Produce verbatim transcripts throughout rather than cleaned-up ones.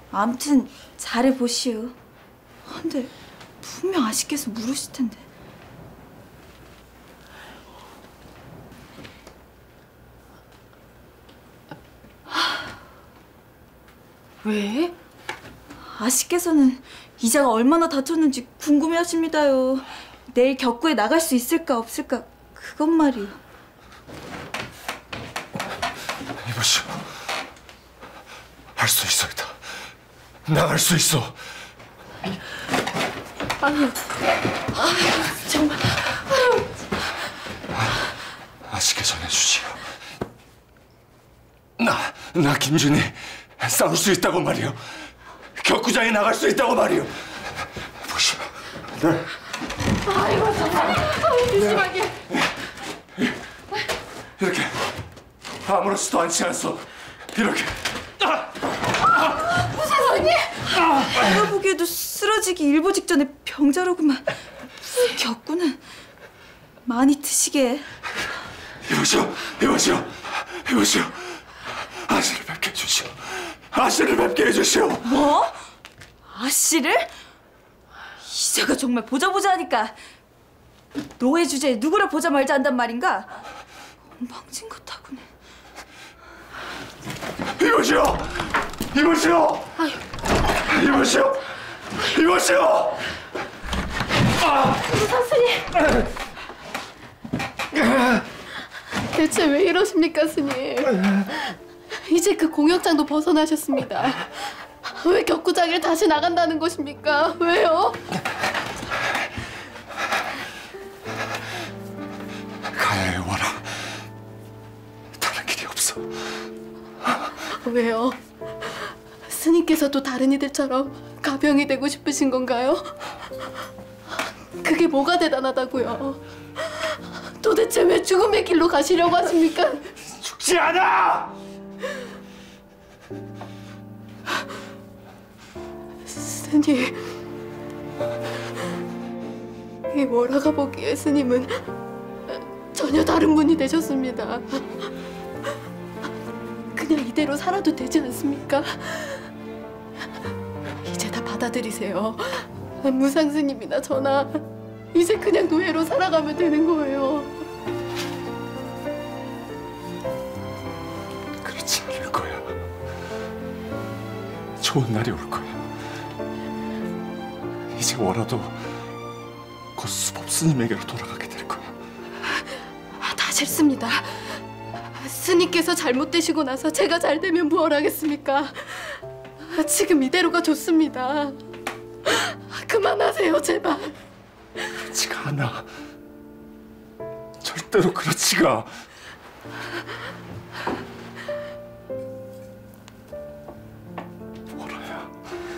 아무튼 잘해보시오. 근데 분명 아씨께서 물으실 텐데. 왜? 아씨께서는 이자가 얼마나 다쳤는지 궁금해하십니다요. 내일 격구에 나갈 수 있을까 없을까 그것 말이요. 이보시오. 할 수 있어이다. 나갈 수 있어. 아유, 아유, 정말. 아유. 아씨께 전해주시오. 나, 나 김준이 싸울 수 있다고 말이오. 격구장에 나갈 수 있다고 말이오. 보시오. 네. 아이고 정말. 아유, 조심하게. 네. 이렇게 아무렇지도 않지 않소. 이렇게. 무사선이? 내가 보기에도 쓰러지기 일보 직전에 병자로구만. 무슨 격구는 많이 드시게. 이보시오, 이보시오, 이보시오. 아씨를 뵙게 해주시오. 아씨를 뵙게 해주시오. 뭐? 아씨를? 이자가 정말 보자 보자 하니까 노예 주제에 누구를 보자 말자 한단 말인가? 엉망진 것하고는. 이보시오, 이보시오. 아유. 이보시오, 이보시오. 무사스님. 대체 왜 이러십니까, 스님? 이제 그 공역장도 벗어나셨습니다. 왜 격구장에 다시 나간다는 것입니까? 왜요? 가야 해, 원아. 다른 길이 없어. 왜요? 스님께서 또 다른 이들처럼 가병이 되고 싶으신 건가요? 그게 뭐가 대단하다고요? 도대체 왜 죽음의 길로 가시려고 하십니까? 죽지 않아! 스님, 이 월화가 보기에 스님은 전혀 다른 분이 되셨습니다. 그냥 이대로 살아도 되지 않습니까? 이제 다 받아들이세요. 무상 스님이나 저나 이제 그냥 노예로 살아가면 되는 거예요. 그렇지 않을 거야. 좋은 날이 올 거야. 이제 월화도 곧 수법 스님에게로 돌아가게 될 거야. 다 싫습니다. 스님께서 잘못되시고 나서 제가 잘 되면 무얼 하겠습니까? 지금 이대로가 좋습니다. 그만하세요, 제발. 그렇지가 않아. 절대로 그렇지가. 월화야.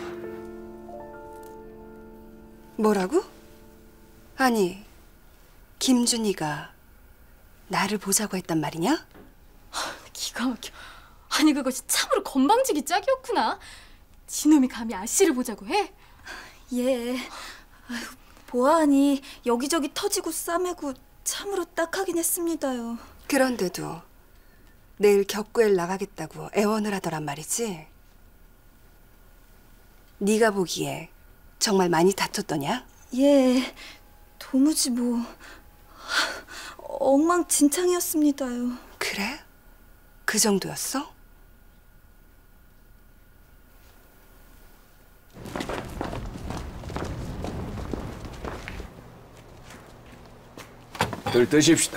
뭐라고? 아니, 김준이가 나를 보자고 했단 말이냐? 기가 막혀. 아니 그것이 참으로 건방지기 짝이었구나. 지놈이 감히 아씨를 보자고 해? 예. 아유, 보아하니 여기저기 터지고 싸매고 참으로 딱하긴 했습니다요. 그런데도 내일 격구에 나가겠다고 애원을 하더란 말이지? 네가 보기에 정말 많이 다쳤더냐? 예. 도무지 뭐 엉망진창이었습니다요. 그래? 그 정도였어? 들 드십시다.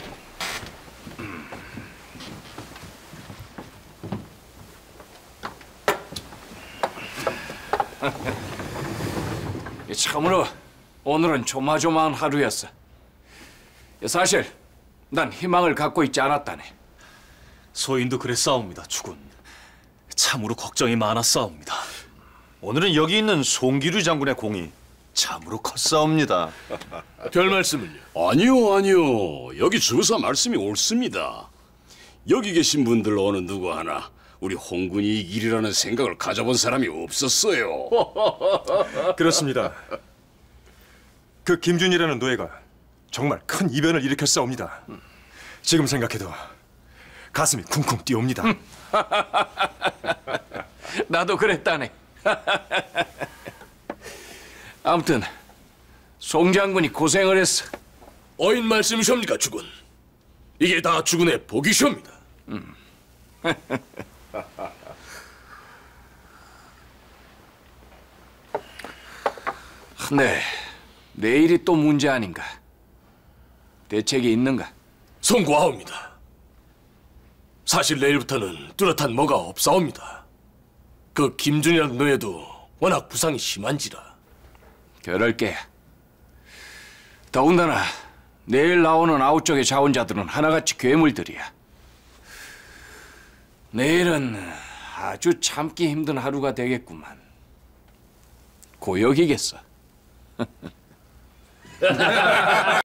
참으로 오늘은 조마조마한 하루였어. 사실 난 희망을 갖고 있지 않았다네. 소인도 그랬사옵니다, 주군. 참으로 걱정이 많았사옵니다. 오늘은 여기 있는 송기류 장군의 공이 참으로 컸사옵니다. 별 말씀을요? 아니요, 아니요. 여기 주사 말씀이 옳습니다. 여기 계신 분들 어느 누구 하나 우리 홍군이 이길이라는 생각을 가져본 사람이 없었어요. 그렇습니다. 그 김준이라는 노예가 정말 큰 이변을 일으켰사옵니다. 지금 생각해도 가슴이 쿵쿵 뛰옵니다. 나도 그랬다네. 아무튼 송 장군이 고생을 했어. 어인 말씀이십니까, 주군? 이게 다 주군의 복이시옵니다. 음. 네, 내일이 또 문제 아닌가? 대책이 있는가? 송구하옵니다. 사실 내일부터는 뚜렷한 뭐가 없사옵니다. 그 김준이라는 노예도 워낙 부상이 심한지라. 그럴게. 더군다나 내일 나오는 아홉 쪽의 자원자들은 하나같이 괴물들이야. 내일은 아주 참기 힘든 하루가 되겠구만. 고역이겠어.